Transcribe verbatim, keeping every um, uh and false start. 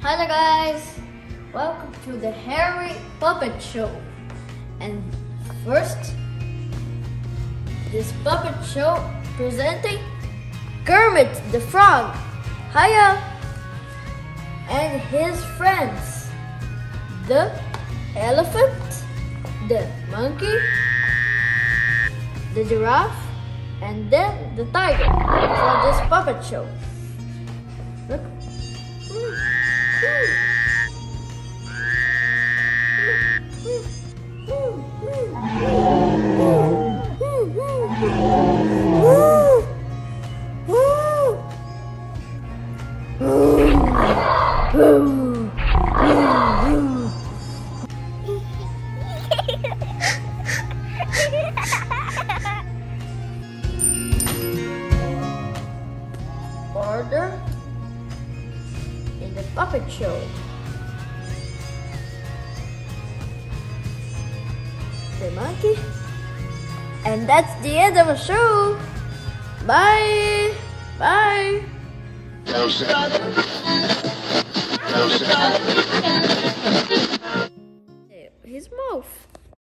Hello guys, welcome to the Harry Puppet Show. And first, this puppet show presenting Kermit the Frog, Hiya, and his friends, the elephant, the monkey, the giraffe, and then the tiger for this puppet show. Look. Order in the puppet show. The monkey. And that's the end of the show. Bye. Bye.